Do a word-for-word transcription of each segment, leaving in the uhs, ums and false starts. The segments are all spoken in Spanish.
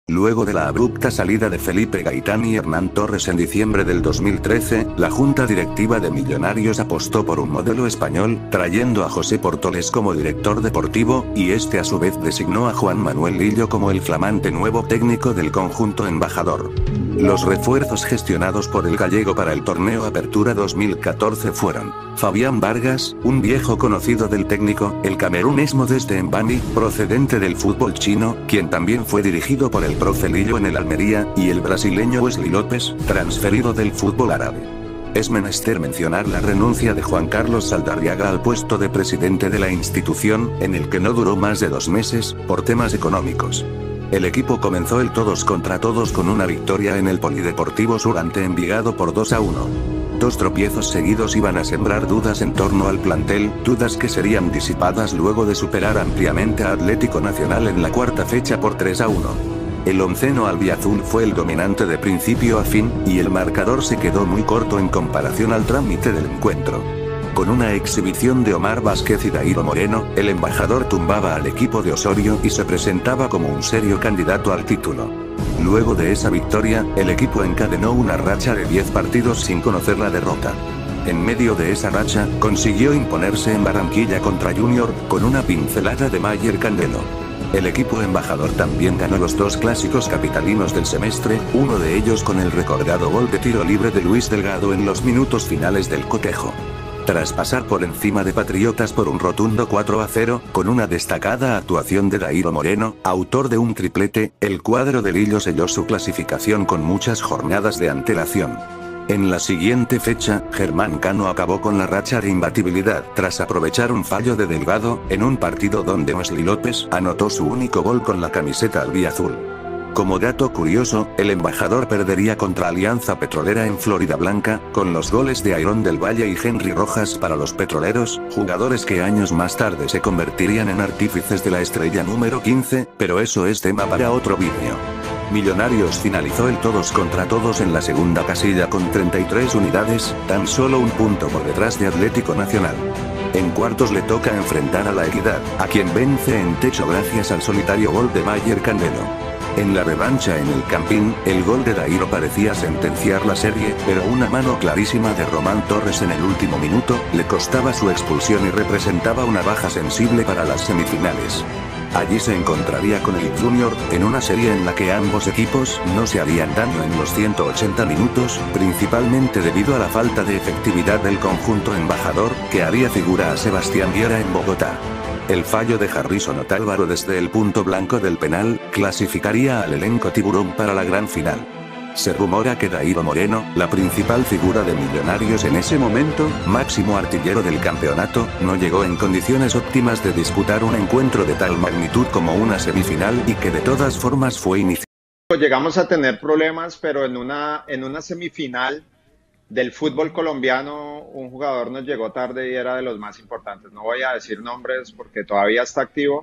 Luego de la abrupta salida de Felipe Gaitán y Hernán Torres en diciembre del dos mil trece, la junta directiva de Millonarios apostó por un modelo español, trayendo a José Portoles como director deportivo, y este a su vez designó a Juan Manuel Lillo como el flamante nuevo técnico del conjunto embajador. Los refuerzos gestionados por el gallego para el torneo Apertura dos mil catorce fueron Fabián Vargas, un viejo conocido del técnico, el camerunés Modeste Mbani, procedente del fútbol chino, quien también fue dirigido por el profe Lillo en el Almería, y el brasileño Wesley López, transferido del fútbol árabe. Es menester mencionar la renuncia de Juan Carlos Saldarriaga al puesto de presidente de la institución, en el que no duró más de dos meses, por temas económicos. El equipo comenzó el todos contra todos con una victoria en el Polideportivo Sur ante Envigado por dos a uno. Dos tropiezos seguidos iban a sembrar dudas en torno al plantel, dudas que serían disipadas luego de superar ampliamente a Atlético Nacional en la cuarta fecha por tres a uno. El onceno albiazul fue el dominante de principio a fin, y el marcador se quedó muy corto en comparación al trámite del encuentro. Con una exhibición de Omar Vázquez y Dairo Moreno, el embajador tumbaba al equipo de Osorio y se presentaba como un serio candidato al título. Luego de esa victoria, el equipo encadenó una racha de diez partidos sin conocer la derrota. En medio de esa racha, consiguió imponerse en Barranquilla contra Junior, con una pincelada de Mayer Candelo. El equipo embajador también ganó los dos clásicos capitalinos del semestre, uno de ellos con el recordado gol de tiro libre de Luis Delgado en los minutos finales del cotejo. Tras pasar por encima de Patriotas por un rotundo cuatro a cero, con una destacada actuación de Dairo Moreno, autor de un triplete, el cuadro de Lillo selló su clasificación con muchas jornadas de antelación. En la siguiente fecha, Germán Cano acabó con la racha de imbatibilidad, tras aprovechar un fallo de Delgado, en un partido donde Wesley López anotó su único gol con la camiseta albiazul. Como dato curioso, el embajador perdería contra Alianza Petrolera en Florida Blanca, con los goles de Airón del Valle y Henry Rojas para los petroleros, jugadores que años más tarde se convertirían en artífices de la estrella número quince, pero eso es tema para otro vídeo. Millonarios finalizó el todos contra todos en la segunda casilla con treinta y tres unidades, tan solo un punto por detrás de Atlético Nacional. En cuartos le toca enfrentar a La Equidad, a quien vence en techo gracias al solitario gol de Mayer Candelo. En la revancha en el Campín, el gol de Dairo parecía sentenciar la serie, pero una mano clarísima de Román Torres en el último minuto, le costaba su expulsión y representaba una baja sensible para las semifinales. Allí se encontraría con el Junior, en una serie en la que ambos equipos no se harían daño en los ciento ochenta minutos, principalmente debido a la falta de efectividad del conjunto embajador, que haría figura a Sebastián Viera en Bogotá. El fallo de Harrison Otálvaro desde el punto blanco del penal, clasificaría al elenco tiburón para la gran final. Se rumora que Dairo Moreno, la principal figura de Millonarios en ese momento, máximo artillero del campeonato, no llegó en condiciones óptimas de disputar un encuentro de tal magnitud como una semifinal y que de todas formas fue iniciado. Llegamos a tener problemas, pero en una, en una semifinal del fútbol colombiano, un jugador nos llegó tarde y era de los más importantes. No voy a decir nombres porque todavía está activo,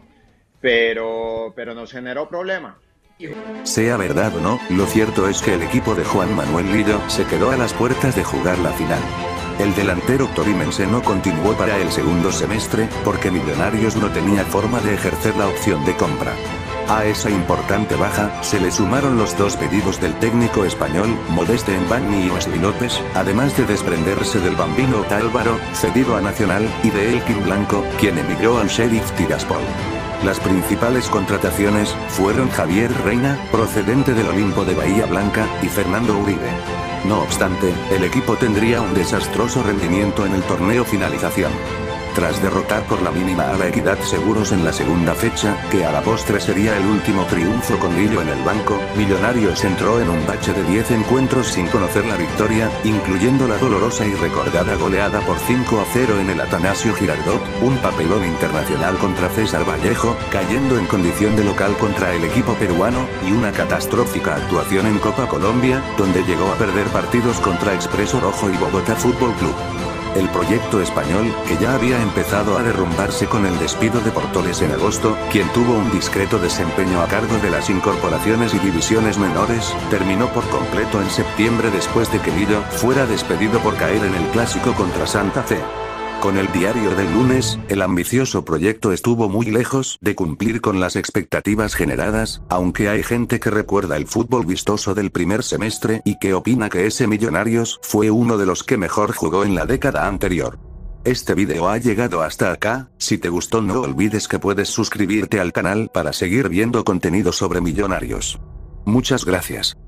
pero, pero nos generó problema. Sea verdad o no, lo cierto es que el equipo de Juan Manuel Lillo se quedó a las puertas de jugar la final. El delantero torimense no continuó para el segundo semestre, porque Millonarios no tenía forma de ejercer la opción de compra. A esa importante baja, se le sumaron los dos pedidos del técnico español, Modeste Mbani y Wesley López, además de desprenderse del bambino Otálvaro, cedido a Nacional, y de Elkin Blanco, quien emigró al Sheriff Tiraspol. Las principales contrataciones fueron Javier Reina, procedente del Olimpo de Bahía Blanca, y Fernando Uribe. No obstante, el equipo tendría un desastroso rendimiento en el torneo finalización. Tras derrotar por la mínima a La Equidad Seguros en la segunda fecha, que a la postre sería el último triunfo con Lillo en el banco, Millonarios entró en un bache de diez encuentros sin conocer la victoria, incluyendo la dolorosa y recordada goleada por cinco a cero en el Atanasio Girardot, un papelón internacional contra César Vallejo, cayendo en condición de local contra el equipo peruano, y una catastrófica actuación en Copa Colombia, donde llegó a perder partidos contra Expreso Rojo y Bogotá Fútbol Club. El proyecto español, que ya había empezado a derrumbarse con el despido de Portoles en agosto, quien tuvo un discreto desempeño a cargo de las incorporaciones y divisiones menores, terminó por completo en septiembre después de que Lillo fuera despedido por caer en el clásico contra Santa Fe. Con el diario del lunes, el ambicioso proyecto estuvo muy lejos de cumplir con las expectativas generadas, aunque hay gente que recuerda el fútbol vistoso del primer semestre y que opina que ese Millonarios fue uno de los que mejor jugó en la década anterior. Este video ha llegado hasta acá. Si te gustó, no olvides que puedes suscribirte al canal para seguir viendo contenido sobre Millonarios. Muchas gracias.